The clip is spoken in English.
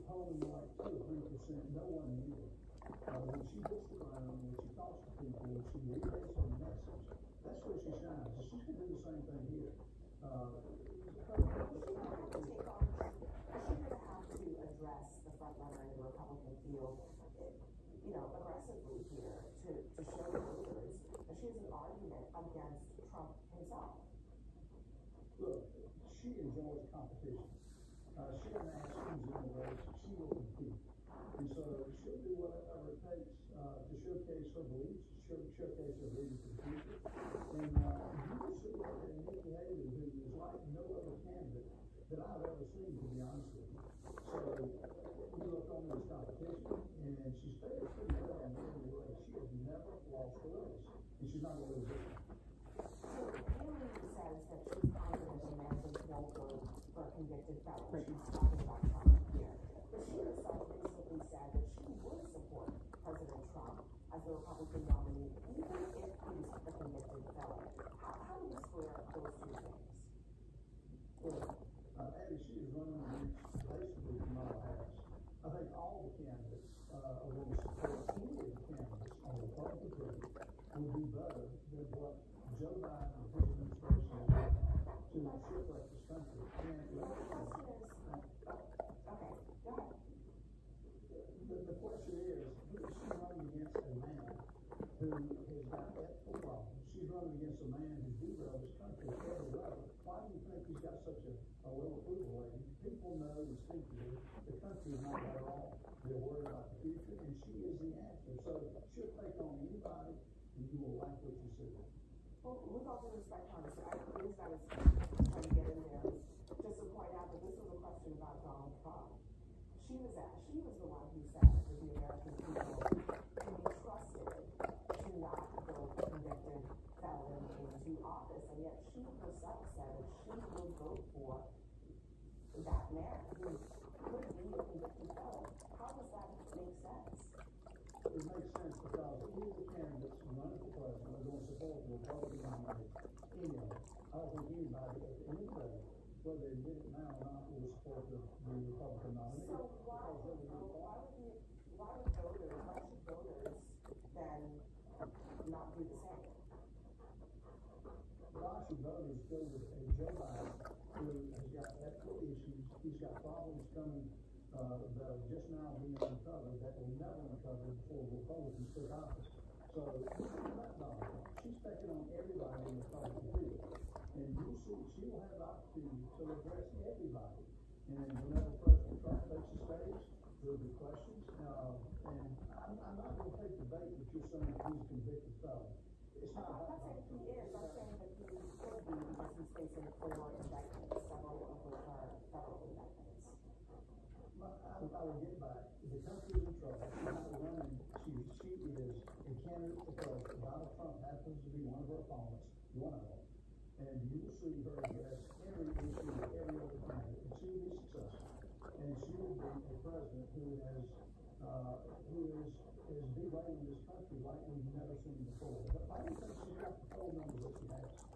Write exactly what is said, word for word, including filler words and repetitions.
polling like two or three percent, no one knew it. Uh, when she hits the ground, when she talks to people, when she relays her message, that's where she shines. And she's going to do the same thing here. Uh, Is she going to have to take on, is she going to have to address the front runner in the Republican field, you know, aggressively here to, to show voters that she has an argument against Trump himself? Look, she enjoys competition. Uh, she doesn't ask who's in the race. She will compete. And so she'll do whatever it takes uh, to showcase her beliefs, to show, showcase her vision for the future. And uh, you will see her in Nikki Haley, who is like no other candidate that I've ever seen, to be honest with you. So you look on this competition, and she's fared pretty well in every race. She has never lost a race, and she's not going to lose this one. So Haley says that she's confident Americans won't vote for a convicted felon. Right. She's talking about Trump here. But she herself recently said that she would support President Trump as the Republican nominee, even if he's a convicted felon. How, how do you square those two things? Well, uh, Abby, she is running against basically Kamala Harris. I think all the candidates uh, are going to support any of the candidates on the Republican ticket will do better than what Joe Biden and his administration has done to shipwreck this country. And let me The question is, okay, go ahead. The, the question is, she's running against a man who has got ethical problems. She's running against a man who derailed this country at every level. Why do you think he's got such a, a low approval rating? People know instinctively the country is not better off. They're worried about the future, and she is the answer. So she'll take on anybody, and you will like what you see. Well, with all due respect, Congressman, I the reason I was trying to get in there is just to point out that this was a question about Donald Trump. She was at, she was the one who said that the American people can be trusted to not vote a convicted felon into office, and yet she herself said that she would vote for that man who could be a convicted felon. How does that make sense? It makes sense because any of the candidates running for president are going to support the Republican nominee. Any of them. I don't think anybody at any level, whether they did it now or not, will support the, the Republican nominee. So why, why would you, why would voters, why should voters then not do the same? Why should voters go with a Joe Biden who has got ethical issues? He's got problems coming uh, that are just now being uncovered that will never uncover before Republicans took office. So that's Donald Trump. She's taking on everybody in the Republican field. And you'll see she will have the opportunity to address everybody. And whenever President Trump takes the stage, there'll be questions. Uh, and I'm, I'm not going to take the bait that you're saying that he's a convicted felon. It's not I'm about not saying he is, I'm saying that he could be because he's facing four indictments, several of which are federal indictments. I, I will get back. The country is in trouble. She's not running. She, she is a candidate for president. Donald Trump happens to be one of her opponents, one of them. And you will see her address every issue with every other candidate, and she will be successful. And she will be a president who has, uh, who is, is derailing this country like we've never seen before. But why do you think she's got the poll numbers that she has?